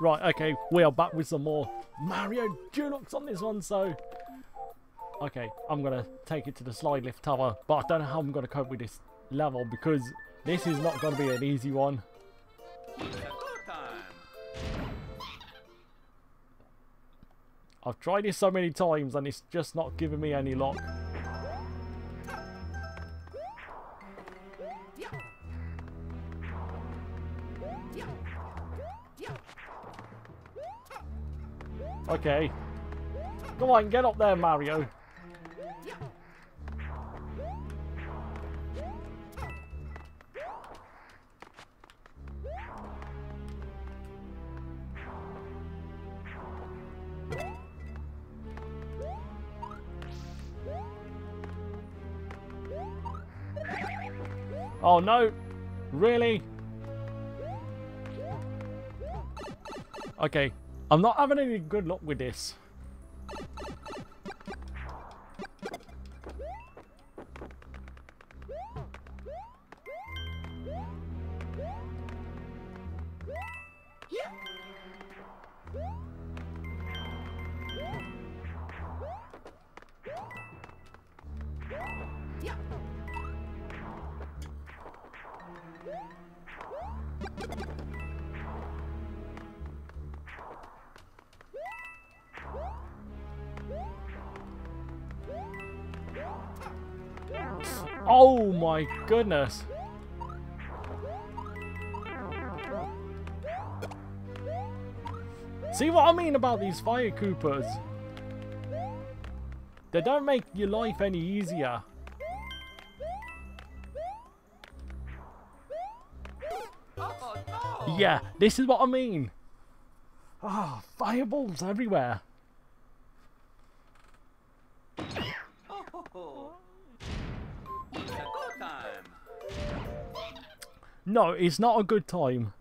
Right, okay, we are back with some more Mario Deluxe on this one, so... Okay, I'm going to take it to the slide lift tower, but I don't know how I'm going to cope with this level, because this is not going to be an easy one. I've tried this so many times, and it's just not giving me any luck. Okay. Come on, get up there, Mario. Oh no! Really? Okay. I'm not having any good luck with this. Oh my goodness. See what I mean about these fire Koopas? They don't make your life any easier. Yeah, this is what I mean. Ah, fireballs everywhere. No, it's not a good time.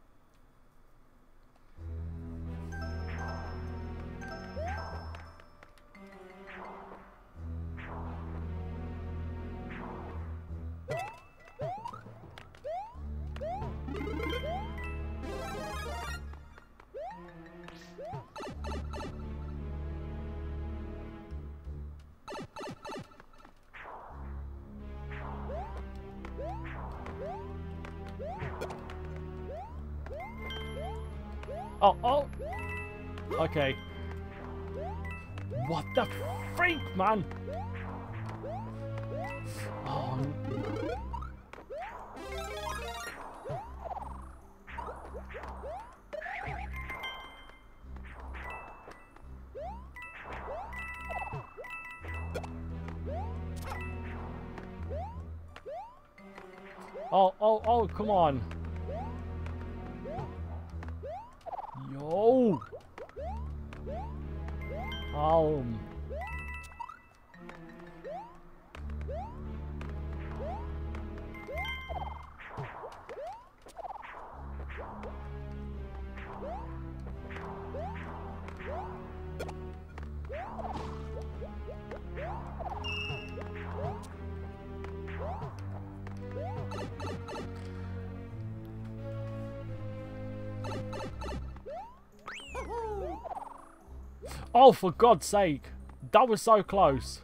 Oh. Okay. What the freak, man? Oh. Oh, come on. Yo. Oh, for God's sake. That was so close.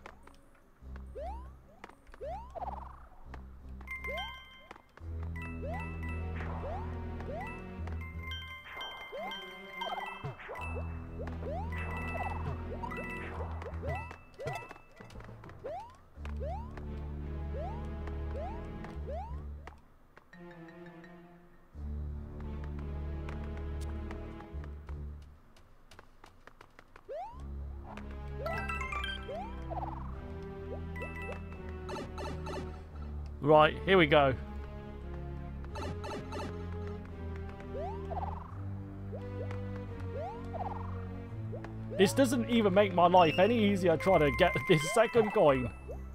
Right, here we go. This doesn't even make my life any easier trying to get this second coin.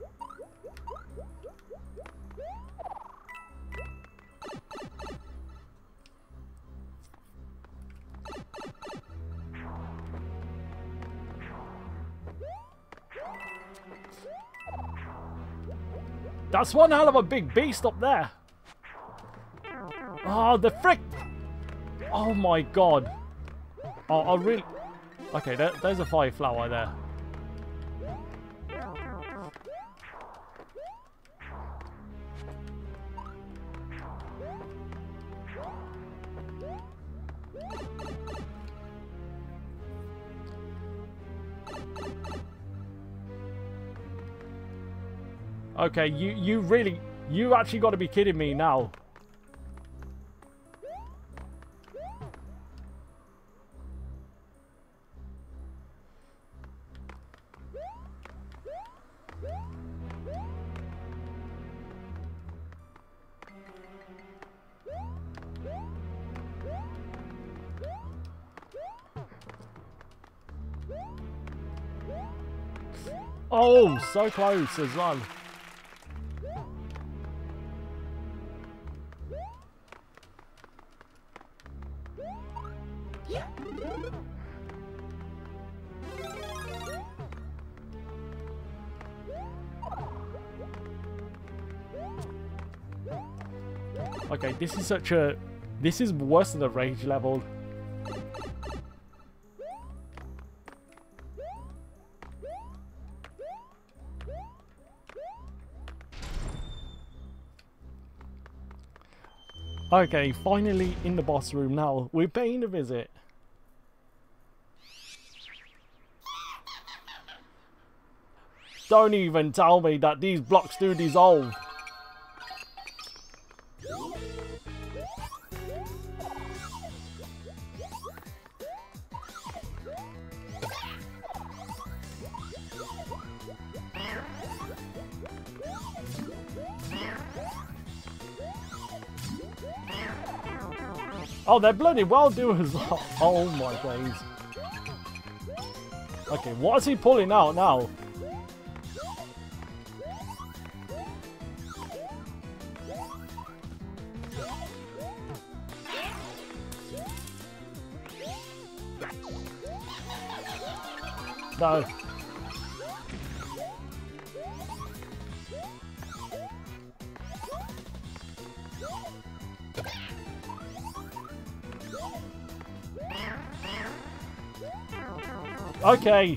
That's one hell of a big beast up there. Oh, the frick! Oh my God. I really... Okay, there's a fire flower there. Okay, you actually got to be kidding me now. Oh, so close as well. Okay, this is such a... This is worse than the rage level. Okay, finally in the boss room now. We're paying a visit. Don't even tell me that these blocks do dissolve. Oh, they're bloody well do as well. Oh my days. Okay, what is he pulling out now? No. Okay.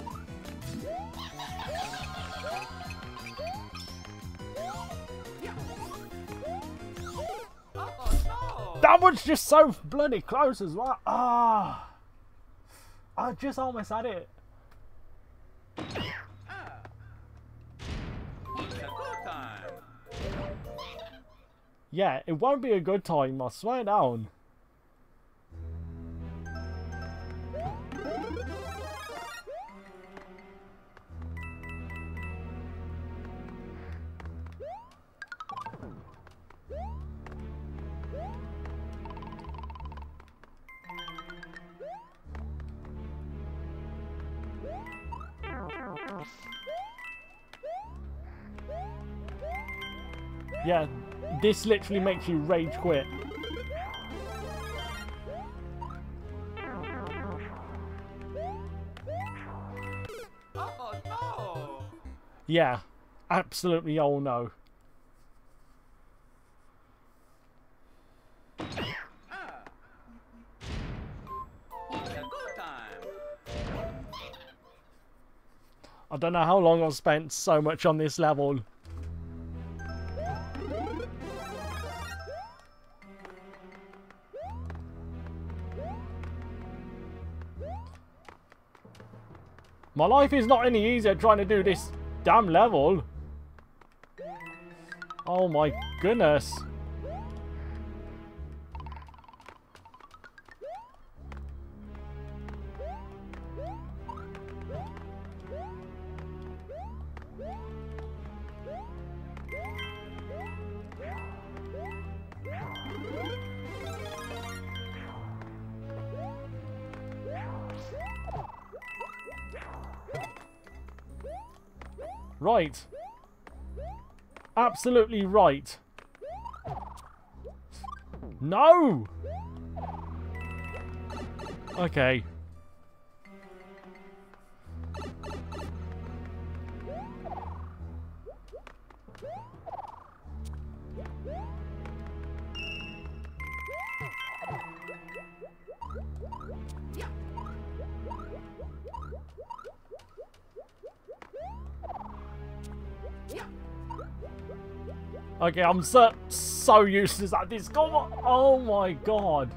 That one's just so bloody close as well. Ah. I just almost had it. Yeah, it won't be a good time, I swear down. Yeah, this literally makes you rage quit. Oh no! Yeah, absolutely oh no. I don't know how long I've spent so much on this level. My life is not any easier trying to do this damn level. Oh my goodness. Right. Absolutely right. No! Okay. Okay, I'm so useless at this. Come on. Oh my god.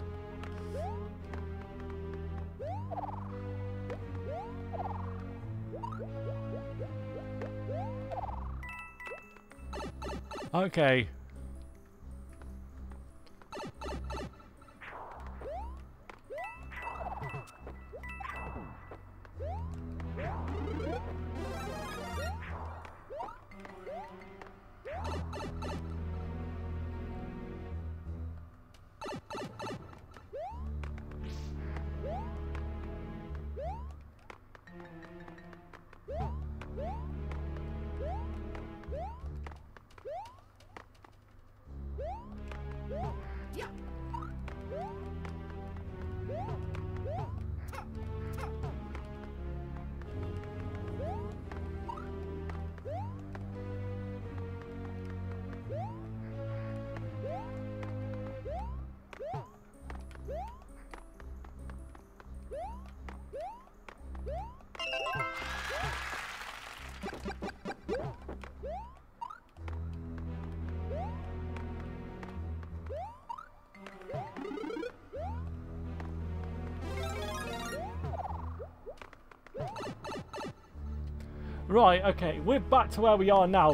Okay. Right, okay, we're back to where we are now.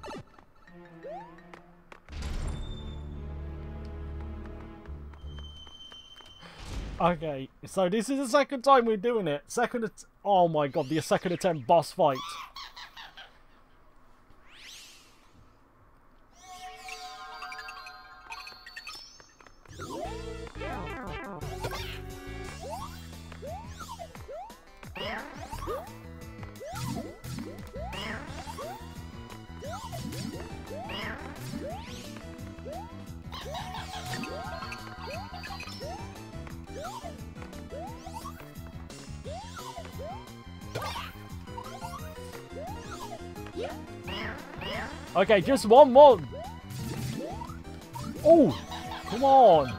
Okay, so this is the second time we're doing it. Oh my god, the second attempt boss fight. Okay, just one more. Oh, come on.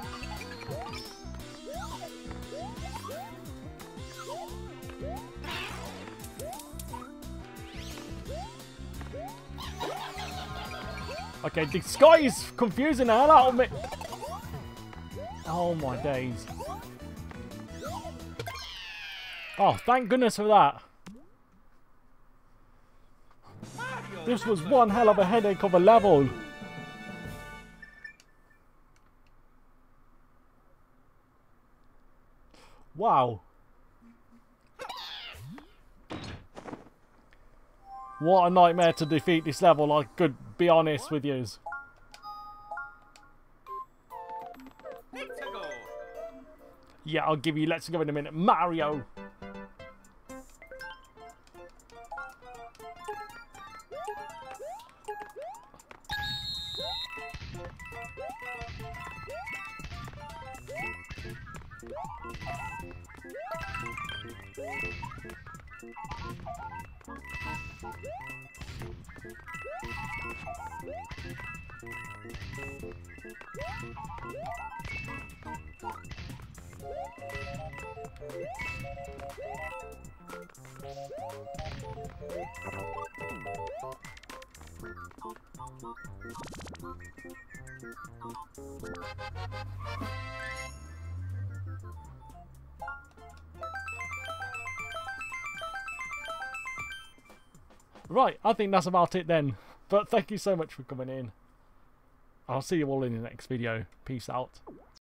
Okay, this guy is confusing the hell out of me. Oh my days. Oh, thank goodness for that. This was one hell of a headache of a level. Wow. What a nightmare to defeat this level, I could be honest with you. Yeah, I'll give you Let's Go in a minute. Mario! Right, I think that's about it then. But thank you so much for coming in. I'll see you all in the next video. Peace out.